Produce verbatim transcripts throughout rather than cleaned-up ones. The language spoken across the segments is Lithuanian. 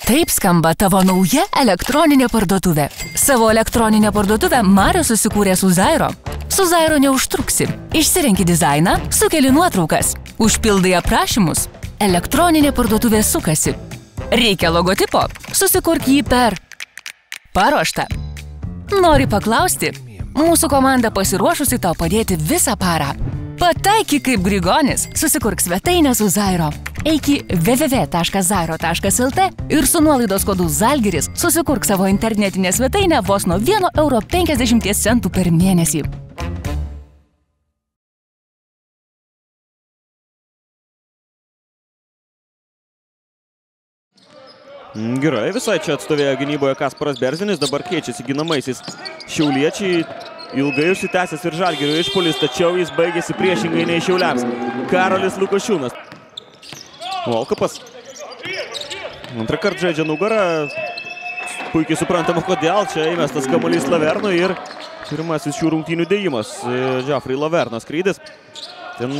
Taip skamba tavo nauja elektroninė parduotuvė. Savo elektroninę parduotuvę Mario susikūrė su Zairo. Su Zairo neužtruksi. Išsirenki dizainą, sukeli nuotraukas, užpildai aprašymus. Elektroninė parduotuvė sukasi. Reikia logotipo? Susikurk jį per paruoštą. Nori paklausti? Mūsų komanda pasiruošusi tau padėti visą parą. Pataiky kaip Grigonis, susikurk svetainę su Zairo. Eik į w w w taškas zairo taškas l t ir su nuolaidos kodu Zalgiris susikurk savo internetinę svetainę vos nuo vieno euro penkiasdešimties centų per mėnesį. Gerai, visai čia atstovėjo gynyboje Kasparas Berzinis, dabar keičiasi ginamaisiais šiauliečiai. Ilgai užsitęsęs ir Žalgirio išpuolis, tačiau jis baigėsi priešingai nei šiauliams. Karolis Lukošiūnas. Volkapas. Antrą kartą žaidžia nugarą. Puikiai suprantama, kodėl. Čia įmestas kamuolys Lavernui ir pirmasis šių rungtynių dėjimas. Džafrey Lavernas skrydis. Ten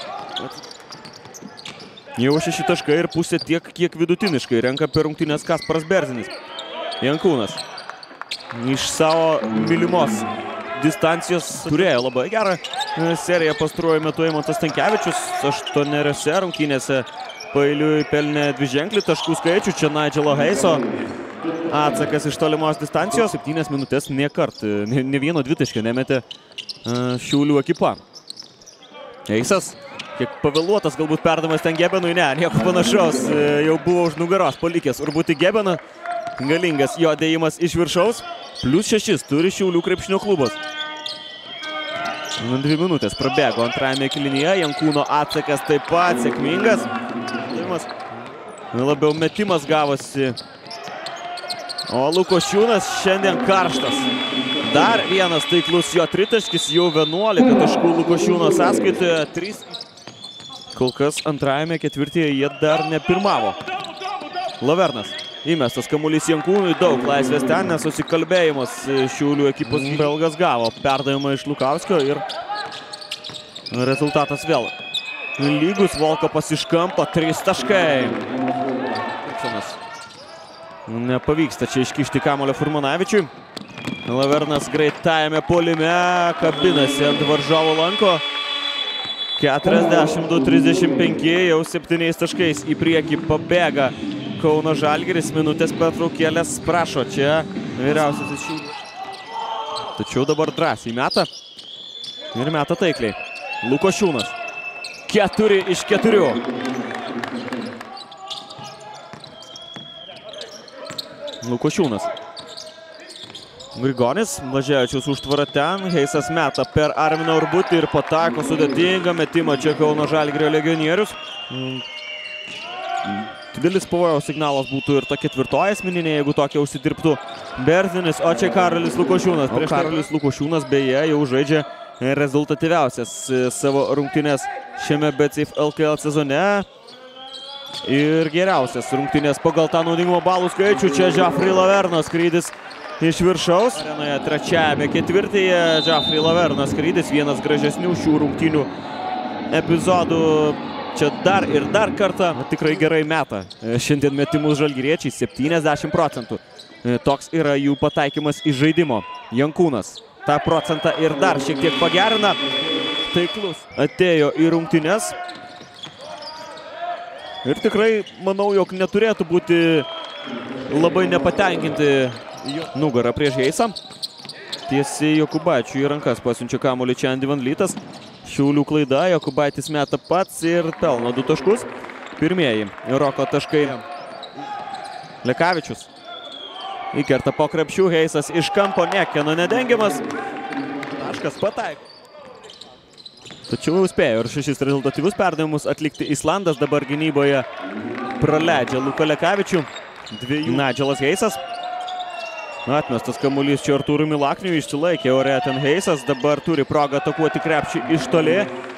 jau šeši taškai ir pusė tiek, kiek vidutiniškai renka per rungtynės Kasparas Berzinis. Jankūnas. Iš savo mylimos distancijos turėjo labai gerą seriją pastaruoju metu Eimantas Stankevičius. Aštuoneriose rungtynėse paeiliui pelnė dviženklį taškų skaičių. Čia Nigelo Heiso atsakas iš tolimos distancijos. Septynias minutės nė kart, ne, ne vieno dvitaškio nemetė Šiaulių ekipa. Heisas, kiek pavėluotas galbūt perdamas ten Gebenui, ne, nieko panašaus. Jau buvo už nugaros palikęs Urbutį Gebeną. Galingas jo dėjimas iš viršaus. Plius šešis turi Šiaulių krepšinio klubas. Dvi minutės prabėgo antrajame kėlinyje. Jankūno atsakas taip pat sėkmingas. Labiau metimas gavosi. O Lukošiūnas šiandien karštas. Dar vienas taiklus jo tritaškis. Jau vienuolika taškų Lukošiūno sąskaitoje. trys. Kol kas antrajame ketvirtyje jie dar nepirmavo. Lavernas. Įmestas kamuolys Jankūnui, daug laisvės ten, nesusikalbėjimas Šiaulių ekipos belgas gavo perdavimą iš Lukauskio ir rezultatas vėl lygus. Volkapas iš kampo, trys taškai. Nepavyksta čia iškišti kamuolio Furmanavičiui. Lavernas greitajame puolime kabinasi ant varžovo lanko. keturiasdešimt du trisdešimt penki, jau septyniais taškais į priekį pabėga Kauno Žalgiris. Minutės pertraukėlės prašo čia vyriausiasis Šiaulių. Tačiau dabar drąsiai meta ir meta taikliai. Lukošiūnas. Keturi iš keturių. Lukošiūnas. Grigonis, Blaževičius užtvara ten. Heisas meta per Arminą Urbutį ir pataiko sudėtingą metimą čia Kauno Žalgirio legionierius. Didelis pavojaus signalas būtų ir ta ketvirtoji asmeninė, jeigu tokia užsidirbtų Berzinis, o čia Karolis Lukošiūnas. Prieš Karolis Lukošiūnas beje jau žaidžia rezultatyviausias savo rungtynės šiame B C F L K L sezone. Ir geriausias rungtynės pagal tą naudingumo balų skaičių. Čia Džafrey Lavernas skrydis iš viršaus. Arenoje trečiajame ketvirtyje Džafrey Lavernas skrydis, vienas gražesnių šių rungtynių epizodų. Čia dar ir dar kartą tikrai gerai meta šiandien metimus žalgiriečiai, septyniasdešimt procentų. Toks yra jų pataikymas iš žaidimo. Jankūnas tą procentą ir dar šiek tiek pagerina. Taiklus atėjo į rungtynes. Ir tikrai manau, jog neturėtų būti labai nepatenkinti nugarą prieš Heisą. Tiesiai Jokubaičiui į rankas pasiunčia kamuolį čia Andy Van Lytas. Šiaulių klaida, Jokubaitis meta pats ir pelno du taškus. Pirmieji Roko taškai. Lekavičius įkerta po krepšių, Heisas iš kampo niekieno nedengiamas. Taškas pataiko. Tačiau spėjo ir šešis rezultatyvius perdavimus atlikti Islandas. Dabar gynyboje praleidžia Luką Lekavičių. Dviejų Nigelas Heisas. Atmestas kamuolys čia Artūrui Milakniui, išsilaikė ore ten Heisas, dabar turi progą atakuoti krepšį iš toli.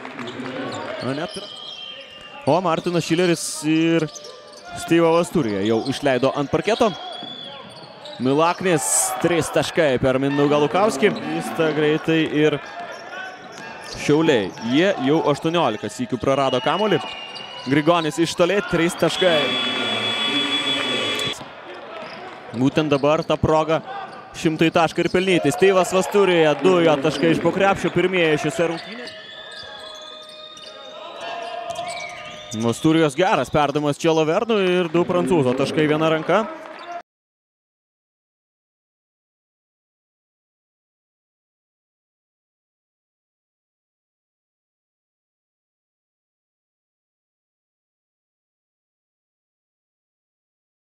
O Martinas Šileris ir Styvas Turija jau išleido ant parketo. Milaknis, trys taškai per Mindaugą Lukauskį. Vysta greitai ir Šiauliai. Jie jau aštuoniolika sykių prarado kamuolį. Grigonis iš toli, trys taškai. Būtent dabar ta proga šimtai tašką ir pelnyti. Steivas Vasturijoje, du jo taškai iš po krepšio, pirmieji šiose rungtynėse. Vasturijos geras perdamas čia Lavernui ir du prancūzo taškai viena ranka.